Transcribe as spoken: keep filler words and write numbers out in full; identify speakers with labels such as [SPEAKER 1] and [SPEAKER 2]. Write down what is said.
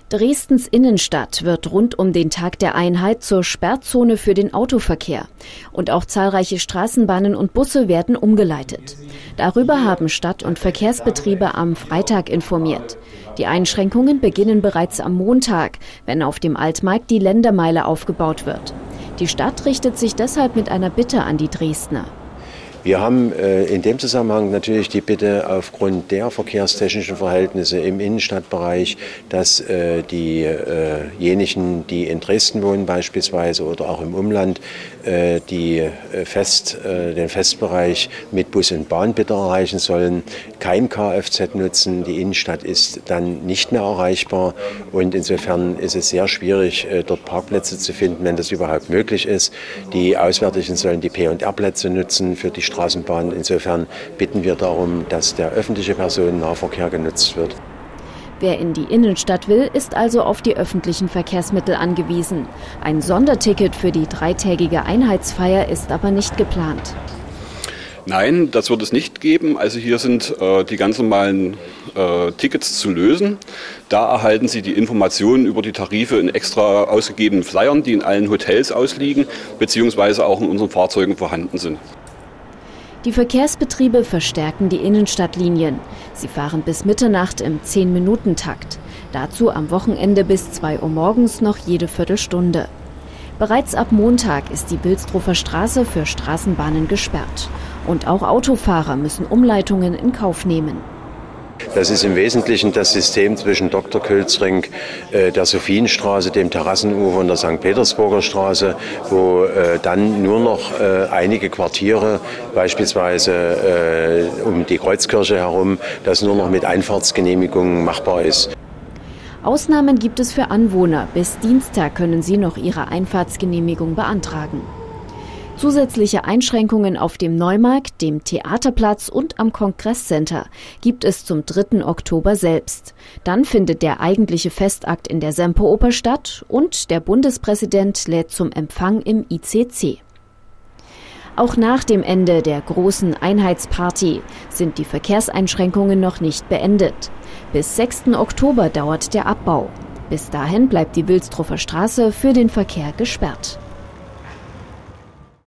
[SPEAKER 1] Dresdens Innenstadt wird rund um den Tag der Einheit zur Sperrzone für den Autoverkehr. Und auch zahlreiche Straßenbahnen und Busse werden umgeleitet. Darüber haben Stadt- und Verkehrsbetriebe am Freitag informiert. Die Einschränkungen beginnen bereits am Montag, wenn auf dem Altmarkt die Ländermeile aufgebaut wird. Die Stadt richtet sich deshalb mit einer Bitte an die Dresdner.
[SPEAKER 2] Wir haben äh, in dem Zusammenhang natürlich die Bitte aufgrund der verkehrstechnischen Verhältnisse im Innenstadtbereich, dass äh, diejenigen, äh die in Dresden wohnen beispielsweise oder auch im Umland, äh, die äh, fest, äh, den Festbereich mit Bus und Bahn bitte erreichen sollen, kein Kfz nutzen. Die Innenstadt ist dann nicht mehr erreichbar und insofern ist es sehr schwierig, äh, dort Parkplätze zu finden, wenn das überhaupt möglich ist. Die Auswärtigen sollen die P und R-Plätze nutzen für die Straßenbahn. Insofern bitten wir darum, dass der öffentliche Personennahverkehr genutzt wird.
[SPEAKER 1] Wer in die Innenstadt will, ist also auf die öffentlichen Verkehrsmittel angewiesen. Ein Sonderticket für die dreitägige Einheitsfeier ist aber nicht geplant.
[SPEAKER 3] Nein, das wird es nicht geben. Also hier sind äh, die ganz normalen äh, Tickets zu lösen. Da erhalten Sie die Informationen über die Tarife in extra ausgegebenen Flyern, die in allen Hotels ausliegen, beziehungsweise auch in unseren Fahrzeugen vorhanden sind.
[SPEAKER 1] Die Verkehrsbetriebe verstärken die Innenstadtlinien. Sie fahren bis Mitternacht im zehn-Minuten-Takt. Dazu am Wochenende bis zwei Uhr morgens noch jede Viertelstunde. Bereits ab Montag ist die Wilsdruffer Straße für Straßenbahnen gesperrt. Und auch Autofahrer müssen Umleitungen in Kauf nehmen.
[SPEAKER 2] Das ist im Wesentlichen das System zwischen Doktor Külsring, äh, der Sophienstraße, dem Terrassenufer und der Sankt Petersburger Straße, wo äh, dann nur noch äh, einige Quartiere, beispielsweise äh, um die Kreuzkirche herum, das nur noch mit Einfahrtsgenehmigungen machbar ist.
[SPEAKER 1] Ausnahmen gibt es für Anwohner. Bis Dienstag können sie noch ihre Einfahrtsgenehmigung beantragen. Zusätzliche Einschränkungen auf dem Neumarkt, dem Theaterplatz und am Kongresscenter gibt es zum dritten Oktober selbst. Dann findet der eigentliche Festakt in der Semperoper statt und der Bundespräsident lädt zum Empfang im I C C. Auch nach dem Ende der großen Einheitsparty sind die Verkehrseinschränkungen noch nicht beendet. Bis sechsten Oktober dauert der Abbau. Bis dahin bleibt die Wilsdruffer Straße für den Verkehr gesperrt.